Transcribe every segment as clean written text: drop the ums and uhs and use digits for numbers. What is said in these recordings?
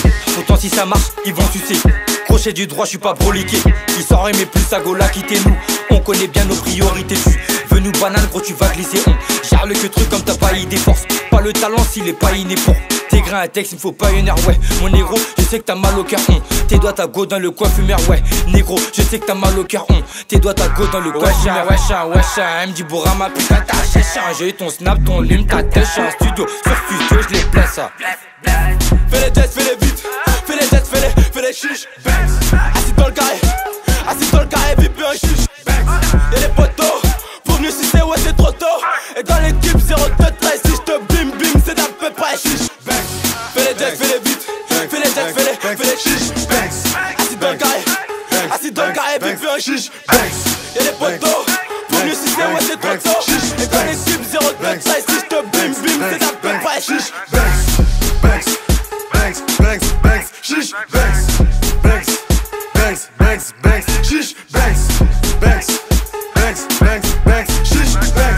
Pourtant si ça marche, ils vont sucer. Crochet du droit, je suis pas broliqué. Ils sont aimé plus à Gola quitter nous. On connaît bien nos priorités. Tu veux nous banane, gros, tu vas glisser. On gère le que truc comme t'as pas idée force. Pas le talent s'il est pas inné pour t'égrer un texte, il me faut pas une heure, ouais. Mon négro, je sais que t'as mal au cœur, tes doigts ta go dans le coin fumeur, ouais. Négro, je sais que t'as mal au cœur, tes doigts ta go dans le coin fumeur. Wesh, elle me dit Bourama, putain t'as cherché. J'ai eu ton snap, ton lime, ta tête, un studio. Sur studio, je les place ça. Fais les jets, fais les beats, fais les jets, fais les chiches. Assis dans le carré, vite un chiche. Y'a les potos, pour venir sucer, ouais c'est trop tôt. Et dans l'équipe 0-2-13, si j'te bim bim, c'est d'à peu près chiche. Fais les jets, fais les beats, fais les jets, fais les chiches. Assis dans le carré, vite un chiche. Y'a les potos, pour venir sucer, ouais c'est trop tôt. Et dans l'équipe 0-2-13, si j'te bim bim, c'est d'à peu près chiche. Shish, bangs, shish, bangs, shish,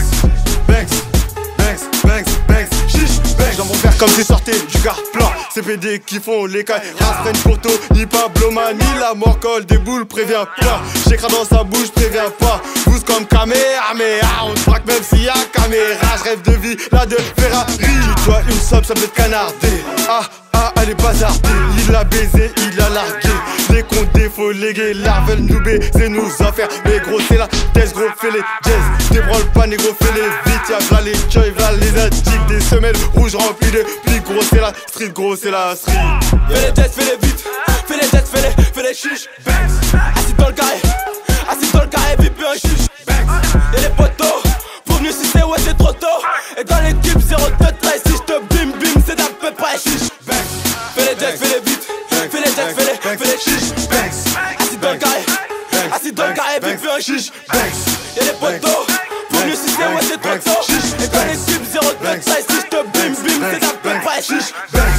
dans mon verre comme si sortait du gars plein. CPD qui font les cailles. Rastreine photo, ni Pablo Man, ni la mort colle des boules, préviens pas. J'écris dans sa bouche, préviens pas. Pousse comme caméra, mais on se braque même s'il y a caméra. Je rêve de vie, là de Ferrari. Toi une somme, ça peut être canardé. Elle est bazardée, il a baisé, il a largué. Les condés, faut léguer, la veulent nous baiser, nous affaires. Mais gros, c'est la thèse, gros, fais les jazz. Débranle pas, négro, fais les vite. Y'a v'là les joy, v'là les addicts. Des semelles rouges remplies de plis. Gros, c'est la street, gros, c'est la street. Fais les jets, fais les vite. Fais les jets, fais les chiches. Assis dans le carré, vite un chiche. Y'a les potos, pour venir sucer, ouais, c'est trop tôt. Et dans l'équipe 0-2-13, si j'te bim bim, c'est d'à peu près chiche. Fais les jets, fais les beats, fais les jets, fais les chiches. Assis dans le carré, vite un chiche. Y'a les potos, pour venir sucer, ouais, c'est trop tôt. Et dans l'équipe 0-2-13, si j'te bim bim, c'est d'à peu près chiche.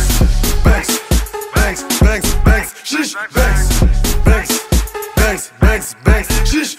Chiche, chiche,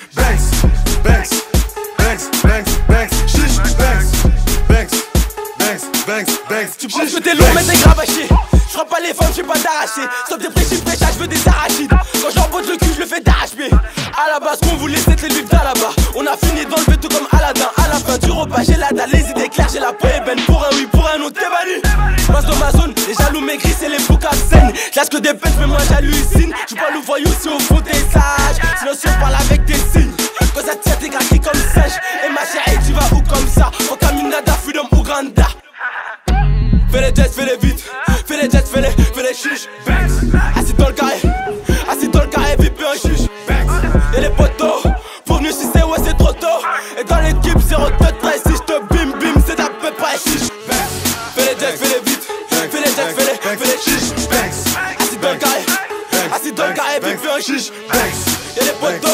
tu penses que t'es lourd mais t'es grave à chier. J'frappe pas les femmes, j'sais pas d'arracher. Stop des précis, prêcha, j'veux des arachides. Quand j'emboîte le cul, j'le fais d'arrache-pied. À la base, qu'on voulait c'était les livres là-bas. On a fini dans le veto comme Aladdin. À la fin du repas, j'ai la dalle, les idées claires, j'ai la peau ébène. Pour un oui, pour un non, t'es banni. Passe dans ma zone, les jaloux maigris, c'est les fous qu'à scène. Classe que des pêches, mais moi j'hallucine. J'suis pas le voyou si au fond t'es sage. Sinon si on parle avec des signes. Quand ça tire, t'es gratuit comme sèche. Et ma chérie, tu vas où comme ça? Faut Caminada, Freedom, Ouganda. Fais les jets, fais les beats, fais les jets, fais les chiches. Assis dans le carré, vite un chiche. Y'a les potos, pour venir sucer, ouais c'est trop tôt. Et dans l'équipe 0-2-13, si j'te bim bim, c'est d'à peu près chiche. Fais les jets, fais les beats, fais les jets, fais les chiches. Assis dans le carré, vite un chiche. Y'a les potos,